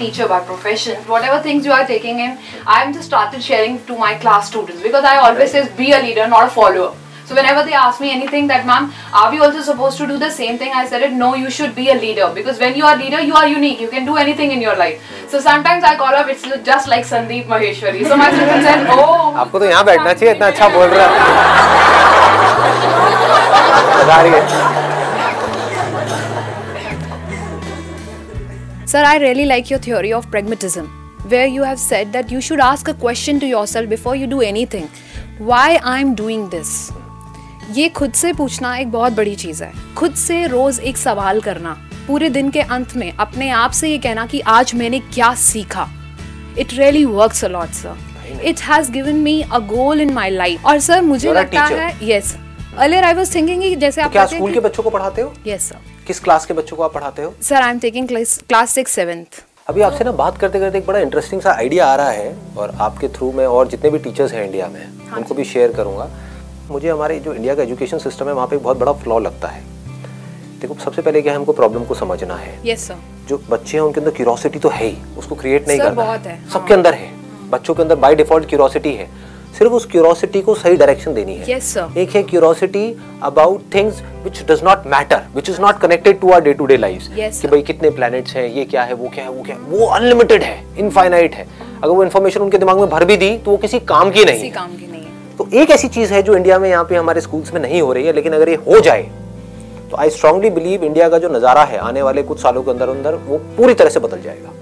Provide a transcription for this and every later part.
teacher by profession. Whatever things you are taking in, I am just started sharing to my class students because I always say be a leader, not a follower. So whenever they ask me anything that ma'am, are we also supposed to do the same thing? I said it, no, you should be a leader because when you are a leader, you are unique. You can do anything in your life. So sometimes I call up, it's just like Sandeep Maheshwari. So my students said, oh. आपको तो यहाँ बैठना चाहिए, इतना अच्छा बोल रहा है. बता रही है. Sir, I really like your theory of pragmatism, where you have said that you should ask a question to yourself before you do anything. Why I'm doing this? ये खुद से पूछना एक बहुत बड़ी चीज़ है. खुद से रोज एक सवाल करना, पूरे दिन के अंत में अपने आप से ये कहना कि आज मैंने क्या सीखा. It really works a lot, sir. It has given me a goal in my life. और सर मुझे लगता है, yes. Earlier I was thinking कि जैसे आप क्या स्कूल के बच्चों को पढ़ाते हो? Yes, sir. किस क्लास के बच्चों को आप पढ़ाते हो? Sir, I am taking class 6, 7th. अभी आपसे ना बात करते करते एक बड़ा इंटरेस्टिंग सा आइडिया आ रहा है और आपके थ्रू में और जितने भी टीचर्स हैं इंडिया में उनको भी शेयर करूंगा. मुझे हमारे जो इंडिया का एजुकेशन सिस्टम है वहाँ पे एक बहुत बड़ा फ्लॉ लगता है. देखो सबसे पहले क्या है, हमको प्रॉब्लम को समझना है. Yes sir. जो बच्चे हैं उनके अंदर क्यूरोसिटी तो है ही, उसको क्रिएट नहीं करना बहुत है. सबके अंदर है. बच्चों के अंदर बाय डिफॉल्ट क्यूरोसिटी है, सिर्फ उस क्यूरोसिटी को सही डायरेक्शन देनी है. yes, sir. एक है curiosity about things which does not matter, which is not connected to our day to day lives. कि भाई कितने प्लैनेट्स हैं, ये क्या है, वो क्या है, वो क्या है, वो अनलिमिटेड है, इनफाइनाइट है. अगर वो इन्फॉर्मेशन उनके दिमाग में भर भी दी तो वो किसी काम की नहीं है. तो एक ऐसी चीज है जो इंडिया में यहाँ पे हमारे स्कूल्स में नहीं हो रही है, लेकिन अगर ये हो जाए तो आई स्ट्रांगली बिलीव इंडिया का जो नजारा है आने वाले कुछ सालों के अंदर अंदर वो पूरी तरह से बदल जाएगा.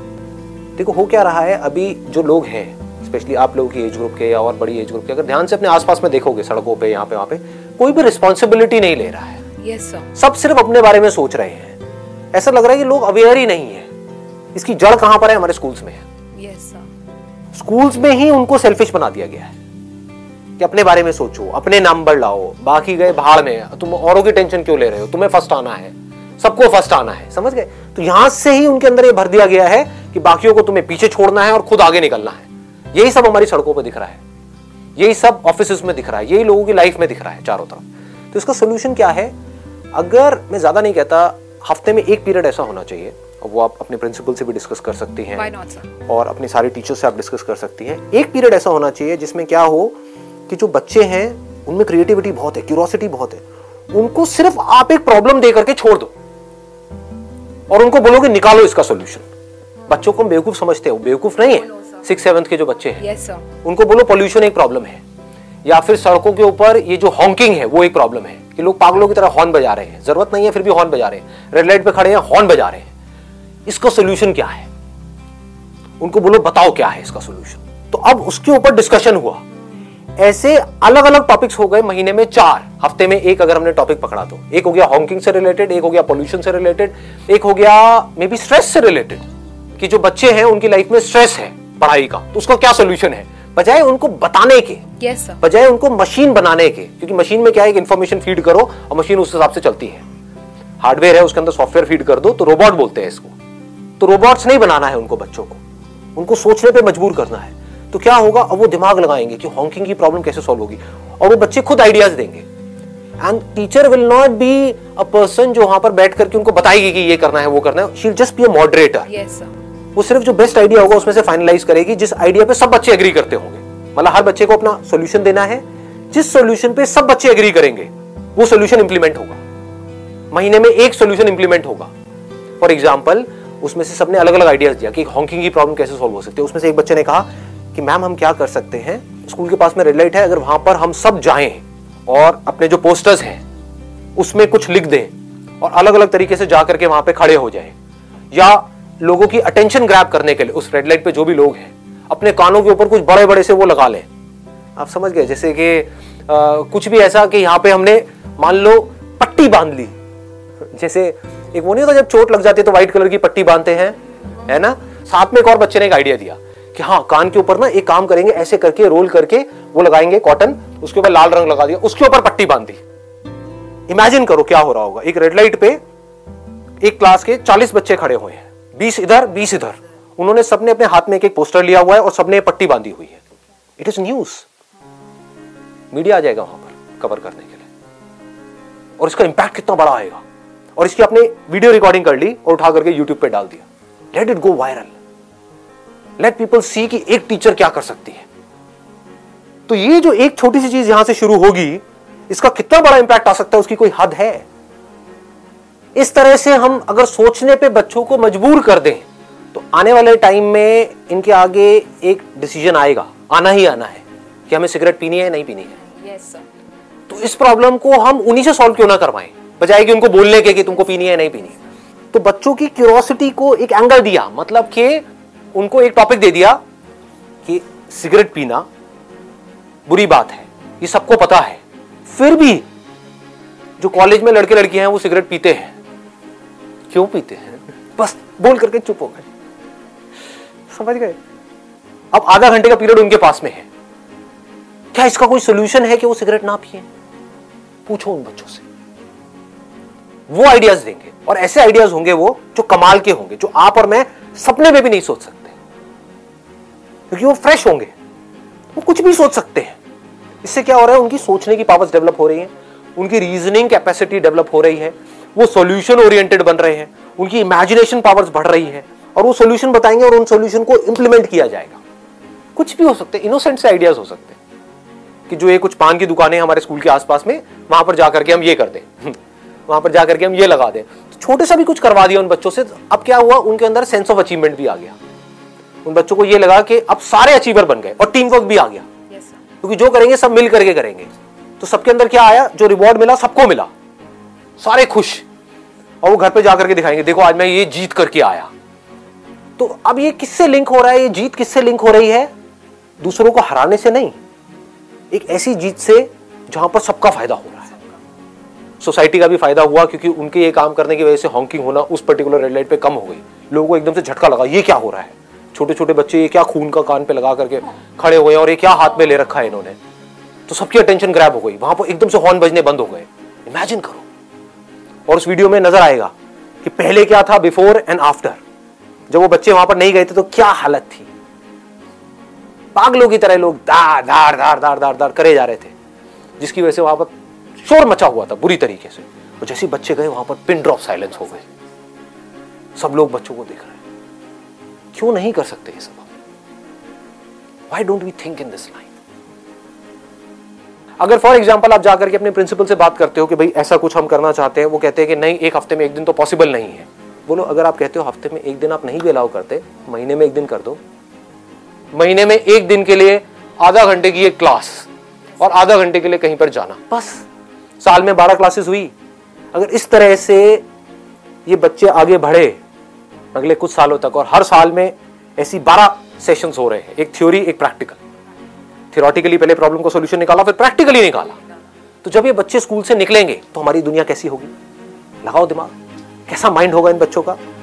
देखो हो क्या रहा है, अभी जो लोग हैं स्पेशली आप लोगों की एज ग्रुप के या और बड़ी एज ग्रुप के, अगर ध्यान से अपने आसपास में देखोगे सड़कों पे यहाँ पे वहाँ पे, कोई भी रिस्पॉन्सिबिलिटी नहीं ले रहा है. yes, sir. सब सिर्फ अपने बारे में सोच रहे हैं. ऐसा लग रहा है कि लोग अवेयर ही नहीं है. इसकी जड़ कहाँ पर है? हमारे स्कूल्स में है. yes, sir. स्कूल्स में ही उनको सेल्फिश बना दिया गया है कि अपने बारे में सोचो, अपने नंबर लाओ, बाकी गए भाड़ में, तुम औरों की टेंशन क्यों ले रहे हो, तुम्हें फर्स्ट आना है, सबको फर्स्ट आना है. समझ गए? तो यहां से ही उनके अंदर ये भर दिया गया है कि बाकियों को तुम्हें पीछे छोड़ना है और खुद आगे निकलना है. यही सब हमारी सड़कों पर दिख रहा है, यही सब ऑफिस में दिख रहा है, यही लोगों की लाइफ में दिख रहा है चारों तरफ. तो इसका सोल्यूशन क्या है? अगर मैं ज्यादा नहीं कहता, हफ्ते में एक पीरियड ऐसा होना चाहिए, वो आप अपने प्रिंसिपल से भी डिस्कस कर सकती हैं. Why not, sir? और अपने सारे टीचर्स से आप डिस्कस कर सकती हैं. एक पीरियड ऐसा होना चाहिए जिसमें क्या हो कि जो बच्चे हैं उनमें क्रिएटिविटी बहुत है, क्यूरियोसिटी बहुत है, उनको सिर्फ आप एक प्रॉब्लम दे करके छोड़ दो और उनको बोलोगे निकालो इसका सॉल्यूशन. बच्चों को बेवकूफ समझते हो, बेवकूफ नहीं है. 6th 7th के जो बच्चे हैं yes, उनको बोलो पोल्यूशन एक प्रॉब्लम है, या फिर सड़कों के ऊपर ये जो हॉन्किंग है वो एक प्रॉब्लम है कि लोग पागलों की तरह हॉर्न बजा रहे हैं, जरूरत नहीं है फिर भी हॉर्न बजा रहे हैं, रेड लाइट पे खड़े हैं हॉर्न बजा रहे हैं. इसका सोल्यूशन क्या है? उनको बोलो बताओ क्या है इसका सोल्यूशन. तो अब उसके ऊपर डिस्कशन हुआ. ऐसे अलग अलग टॉपिक्स हो गए, महीने में 4, हफ्ते में एक अगर हमने टॉपिक पकड़ा तो एक हो गया हॉन्किंग से रिलेटेड, एक हो गया पोल्यूशन से रिलेटेड, एक हो गया मे बी स्ट्रेस से रिलेटेड कि जो बच्चे हैं उनकी लाइफ में स्ट्रेस है पढ़ाई का, तो उसका क्या सोल्यूशन है. बजाय उनको बताने के, yes, बजाय उनको मशीन बनाने के, क्योंकि मशीन में क्या है, इंफॉर्मेशन फीड करो और मशीन उस हिसाब से चलती है. हार्डवेयर है उसके अंदर सॉफ्टवेयर फीड कर दो तो रोबोट बोलते हैं इसको. तो रोबोट्स नहीं बनाना है उनको, बच्चों को उनको सोचने पे मजबूर करना है. तो क्या होगा, अब वो दिमाग लगाएंगे कि हॉन्किंग की प्रॉब्लम कैसे सॉल्व होगी और वो बच्चे खुद आइडियाज देंगे. And teacher will not be a person जो वहां पर बैठ करके उनको बताएगी कि ये करना है वो करना है. She will just be a moderator. वो सिर्फ जो बेस्ट आइडिया होगा उसमें से फाइनलाइज करेगी, जिस आइडिया पे सब बच्चे एग्री करते होंगे. मतलब हर बच्चे को अपना सॉल्यूशन देना है, जिस सॉल्यूशन पे सब बच्चे एग्री करेंगे वो सॉल्यूशन इंप्लीमेंट होगा. महीने में एक सॉल्यूशन इंप्लीमेंट होगा. फॉर एग्जांपल उसमें से सबने अलग अलग आइडियाज दिया कि हॉन्किंग की प्रॉब्लम कैसे सॉल्व हो सकती है. उसमें से एक बच्चे ने कहा कि मैम हम क्या कर सकते हैं, स्कूल के पास में रेड लाइट है, अगर वहां पर हम सब जाएं और अपने जो पोस्टर्स हैं उसमें कुछ लिख दें और अलग अलग तरीके से जाकर के वहां पे खड़े हो जाएं, या लोगों की अटेंशन ग्रैब करने के लिए उस रेड लाइट पे जो भी लोग हैं अपने कानों के ऊपर कुछ बड़े बड़े से वो लगा लें. आप समझ गए? जैसे कि कुछ भी ऐसा कि यहाँ पे हमने मान लो पट्टी बांध ली, जैसे एक वो नहीं होता जब चोट लग जाती है तो व्हाइट कलर की पट्टी बांधते हैं, है ना. साथ में एक और बच्चे ने एक आइडिया दिया कि हाँ कान के ऊपर ना एक काम करेंगे, ऐसे करके रोल करके वो लगाएंगे कॉटन, उसके ऊपर लाल रंग लगा दिया, उसके ऊपर पट्टी बांधी. इमेजिन करो क्या हो रहा होगा. एक रेड लाइट पे एक क्लास के 40 बच्चे खड़े हुए हैं, 20 इधर 20 इधर, उन्होंने सबने अपने हाथ में एक पोस्टर लिया हुआ है और सबने पट्टी बांधी हुई है. इट इज न्यूज, मीडिया आ जाएगा वहां पर कवर करने के लिए, और इसका इंपैक्ट कितना बड़ा आएगा. और इसकी आपने वीडियो रिकॉर्डिंग कर ली और उठा करके यूट्यूब पे डाल दिया. Let it go viral, let people see कि एक टीचर क्या कर सकती है। तो ये जो एक छोटी सी चीज यहां से शुरू होगी, इसका कितना बड़ा इंपैक्ट आ सकता है उसकी कोई हद है। इस तरह से हम अगर सोचने पे बच्चों को मजबूर कर दें तो आने वाले टाइम में इनके आगे एक डिसीजन आएगा, आना ही आना है कि हमें सिगरेट पीनी है नहीं पीनी है। Yes sir. तो इस प्रॉब्लम को हम उन्हीं से सॉल्व क्यों ना करवाएं, बजाय कि उनको बोलने के कि तुमको पीनी है नहीं पीनी है। तो बच्चों की क्यूरियोसिटी को एक एंगल दिया, मतलब कि उनको एक टॉपिक दे दिया कि सिगरेट पीना बुरी बात है, ये सबको पता है, फिर भी जो कॉलेज में लड़के लड़कियां हैं वो सिगरेट पीते हैं। क्यों पीते हैं? बस बोल करके चुप हो गए। समझ गए? अब आधा घंटे का पीरियड उनके पास में है, क्या इसका कोई सोल्यूशन है कि वो सिगरेट ना पिए? पूछो उन बच्चों से, वो आइडियाज देंगे, और ऐसे आइडियाज होंगे वो जो कमाल के होंगे, जो आप और मैं सपने में भी नहीं सोच सकते, क्योंकि वो फ्रेश होंगे, वो कुछ भी सोच सकते हैं। इससे क्या हो रहा है, उनकी सोचने की पावर्स डेवलप हो रही है, उनकी रीजनिंग कैपेसिटी डेवलप हो रही है, वो सॉल्यूशन ओरिएंटेड बन रहे हैं, उनकी इमेजिनेशन पावर्स बढ़ रही है, और वो सॉल्यूशन बताएंगे और उन सॉल्यूशन को इंप्लीमेंट किया जाएगा। कुछ भी हो सकते हैं, इनोसेंट से आइडियाज हो सकते हैं कि जो ये कुछ पान की दुकानें हमारे स्कूल के आसपास में, वहां पर जाकर के हम ये कर दें, वहां पर जाकर के हम ये लगा दें। तो छोटे सा भी कुछ करवा दिया उन बच्चों से, अब क्या हुआ, उनके अंदर सेंस ऑफ अचीवमेंट भी आ गया। उन बच्चों को ये लगा कि अब सारे अचीवर बन गए, और टीम वर्क भी आ गया, क्योंकि जो करेंगे सब मिल करके करेंगे। तो सबके अंदर क्या आया, जो रिवॉर्ड मिला सबको मिला, सारे खुश, और वो घर पे जाकर के दिखाएंगे, देखो आज मैं ये जीत करके आया। तो अब ये किससे लिंक हो रहा है, ये जीत किससे लिंक हो रही है? दूसरों को हराने से नहीं, एक ऐसी जीत से जहां पर सबका फायदा हो रहा है। सोसाइटी का भी फायदा हुआ, क्योंकि उनके ये काम करने की वजह से हॉकिंग होना उस पर्टिकुलर रेड लाइट पे कम हो गई। लोगों को एकदम से झटका लगा, ये क्या हो रहा है, छोटे छोटे बच्चे ये क्या खून का कान पे लगा करके खड़े हुए हैं, और ये क्या हाथ में ले रखा है इन्होंने। तो सबकी अटेंशन ग्रैब हो गई, वहां पर एकदम से हॉर्न बजने बंद हो गए। इमेजिन करो, और उस वीडियो में नजर आएगा कि पहले क्या था, बिफोर एंड आफ्टर। जब वो बच्चे वहां पर नहीं गए थे तो क्या हालत थी, पागलों की तरह लोग दार दार दार दार दार दार करे जा रहे थे, जिसकी वजह से वहां पर शोर मचा हुआ था बुरी तरीके से। और जैसे बच्चे गए वहां पर पिन ड्रॉप साइलेंस हो गए, सब लोग बच्चों को देख रहे हैं। क्यों नहीं कर सकते ये सब? Why don't we think in this line? अगर फॉर एग्जाम्पल आप जाकर के अपने प्रिंसिपल से बात करते हो कि भाई ऐसा कुछ हम करना चाहते हैं, वो कहते हैं कि नहीं, एक हफ्ते में एक दिन तो पॉसिबल नहीं है। बोलो, अगर आप कहते हो हफ्ते में एक दिन आप नहीं भी अलाउ करते, महीने में एक दिन कर दो। महीने में एक दिन के लिए आधा घंटे की एक क्लास और आधा घंटे के लिए कहीं पर जाना, बस। साल में 12 क्लासेस हुई। अगर इस तरह से ये बच्चे आगे बढ़े अगले कुछ सालों तक, और हर साल में ऐसी 12 सेशंस हो रहे हैं, एक थ्योरी एक प्रैक्टिकल। थियोरेटिकली पहले प्रॉब्लम का सॉल्यूशन निकाला, फिर प्रैक्टिकली निकाला। तो जब ये बच्चे स्कूल से निकलेंगे तो हमारी दुनिया कैसी होगी? लगाओ दिमाग, कैसा माइंड होगा इन बच्चों का।